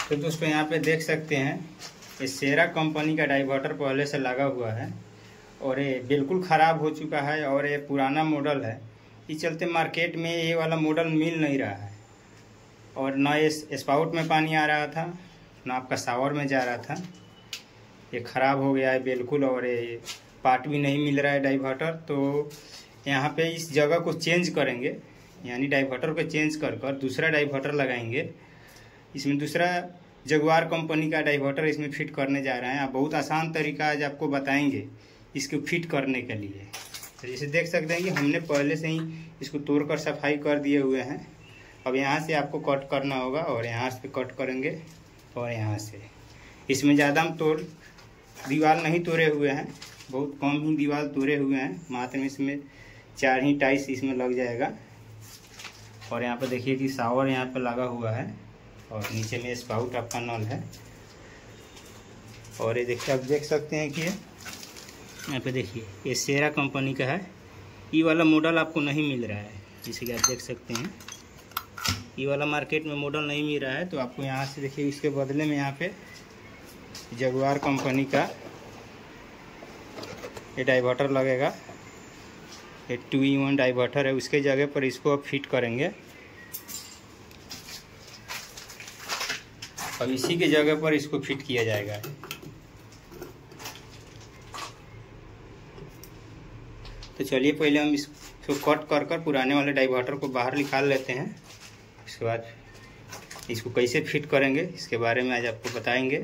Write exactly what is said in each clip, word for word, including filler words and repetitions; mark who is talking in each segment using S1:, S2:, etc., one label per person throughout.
S1: तो दोस्तों यहाँ पे देख सकते हैं ये सेरा कंपनी का डाइवर्टर पहले से लगा हुआ है और ये बिल्कुल ख़राब हो चुका है और ये पुराना मॉडल है। इस चलते मार्केट में ये वाला मॉडल मिल नहीं रहा है और ना ये स्पाउट में पानी आ रहा था ना आपका शावर में जा रहा था। ये ख़राब हो गया है बिल्कुल और ये पार्ट भी नहीं मिल रहा है डाइवर्टर। तो यहाँ पे इस जगह को चेंज करेंगे, यानी डाइवर्टर को चेंज कर कर दूसरा डाइवर्टर लगाएंगे। इसमें दूसरा जगुआर कंपनी का डाइवर्टर इसमें फिट करने जा रहे हैं। आप बहुत आसान तरीका आज आपको बताएंगे इसको फिट करने के लिए। तो जैसे देख सकते हैं कि हमने पहले से ही इसको तोड़कर सफाई कर दिए हुए हैं। अब यहाँ से आपको कट करना होगा और यहाँ से कट करेंगे और यहाँ से। इसमें ज़्यादा हम तोड़ दीवार नहीं तोड़े हुए हैं, बहुत कम ही दीवार तोड़े हुए हैं, मात्र में इसमें चार ही टाइल्स इसमें लग जाएगा। और यहाँ पर देखिए कि शावर यहाँ पर लगा हुआ है और नीचे में स्पाउट आपका नल है। और ये देखिए आप देख सकते हैं कि यहाँ पे देखिए ये सेरा कंपनी का है। ये वाला मॉडल आपको नहीं मिल रहा है, जैसे कि आप देख सकते हैं ये वाला मार्केट में मॉडल नहीं मिल रहा है। तो आपको यहाँ से देखिए इसके बदले में यहाँ पे जगुआर कंपनी का ये डाइवर्टर लगेगा। ये टू इन वन डाइवर्टर है, उसके जगह पर इसको अब फिट करेंगे। अब इसी के जगह पर इसको फिट किया जाएगा। तो चलिए पहले हम इसको कट कर कर पुराने वाले डाइवर्टर को बाहर निकाल लेते हैं। उसके बाद इसको कैसे फिट करेंगे इसके बारे में आज आपको बताएंगे।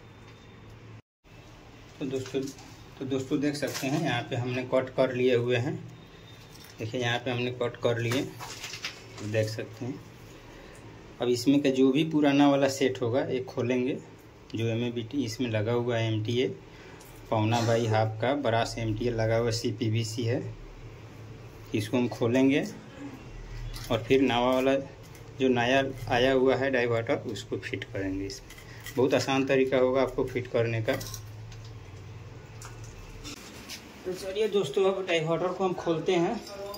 S1: तो दोस्तों तो दोस्तों देख सकते हैं यहाँ पे हमने कट कर लिए हुए हैं। देखिए यहाँ पे हमने कट कर लिए, देख सकते हैं। अब इसमें का जो भी पुराना वाला सेट होगा एक खोलेंगे। जो एम ए बी टी इसमें लगा हुआ है, एम टी ए पौना बाई हाफ का बड़ा सा एम टी ए लगा हुआ सी पी वी सी है। इसको हम खोलेंगे और फिर नवा वाला जो नया आया हुआ है डाइवर्टर उसको फिट करेंगे। इसमें बहुत आसान तरीका होगा आपको फिट करने का। तो चलिए दोस्तों अब डाइवर्टर को हम खोलते हैं।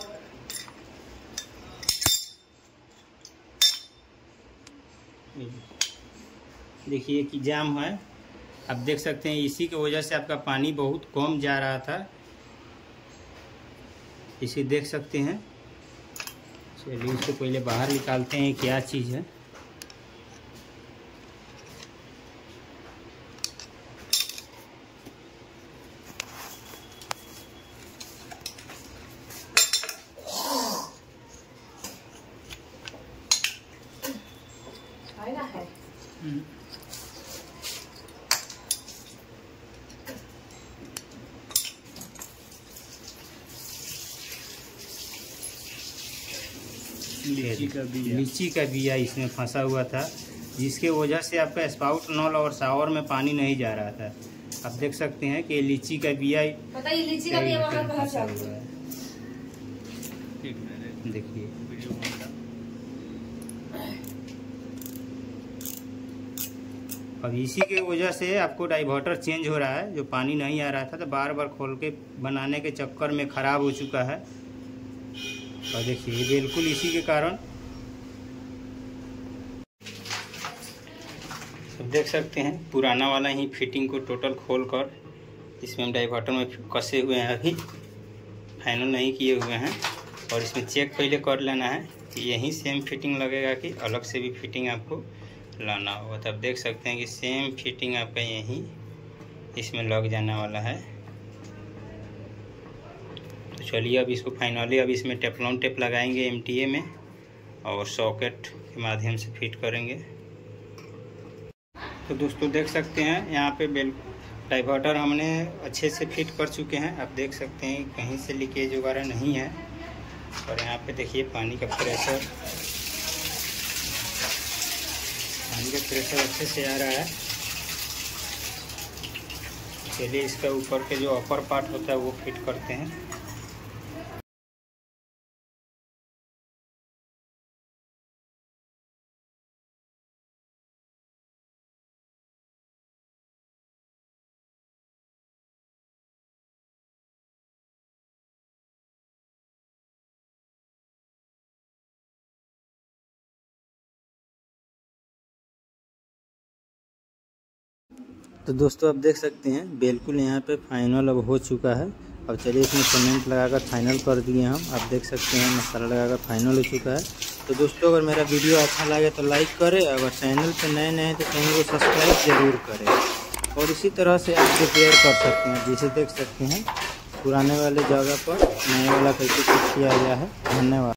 S1: देखिए कि जाम है, आप देख सकते हैं इसी की वजह से आपका पानी बहुत कम जा रहा था, इसे देख सकते हैं। चलिए इसको पहले बाहर निकालते हैं क्या चीज़ है। लीची का बिया लीची का बिया इसमें फंसा हुआ था, जिसके वजह से आपका स्पाउट नल और शावर में पानी नहीं जा रहा था। आप देख सकते हैं कि लीची का बिया
S2: पता है लीची का बिया वहाँ कहाँ
S1: फंसा हुआ है। देखिए अब इसी के वजह से आपको डाइवर्टर चेंज हो रहा है। जो पानी नहीं आ रहा था तो बार बार खोल के बनाने के चक्कर में ख़राब हो चुका है। और देखिए बिल्कुल इसी के कारण सब देख सकते हैं पुराना वाला ही फिटिंग को टोटल खोल कर इसमें हम डाइवर्टर में कसे हुए हैं, अभी फाइनल नहीं किए हुए हैं। और इसमें चेक पहले कर लेना है कि यही सेम फिटिंग लगेगा कि अलग से भी फिटिंग आपको लाना होगा। तब देख सकते हैं कि सेम फिटिंग आपका यही इसमें लग जाने वाला है। तो चलिए अब इसको फाइनली अब इसमें टेफ्लॉन टेप लगाएंगे एम टी ए में और सॉकेट के माध्यम से फिट करेंगे। तो दोस्तों देख सकते हैं यहाँ पे बेल डाइवर्टर हमने अच्छे से फिट कर चुके हैं। आप देख सकते हैं कहीं से लीकेज वगैरह नहीं है। और यहाँ पे देखिए पानी का प्रेशर पानी का प्रेशर अच्छे से आ रहा है। चलिए इसका ऊपर के जो अपर पार्ट होता है वो फिट करते हैं। तो दोस्तों आप देख सकते हैं बिल्कुल यहाँ पे फाइनल अब हो चुका है। अब चलिए इसमें सीमेंट लगाकर फाइनल कर दिए हम। आप देख सकते हैं मसाला लगाकर फाइनल हो चुका है। तो दोस्तों अगर मेरा वीडियो अच्छा लगे तो लाइक करें, अगर चैनल पे नए नए हैं तो चैनल को सब्सक्राइब जरूर करें। और इसी तरह से आप प्रिपेयर कर सकते हैं, जिसे देख सकते हैं पुराने वाले जगह पर नए वाला कैसे कुछ किया गया है। धन्यवाद।